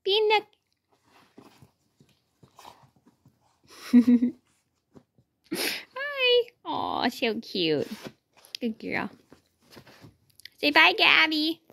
Peanut. Hi. Aw, so cute. Good girl. Say bye, Gabby.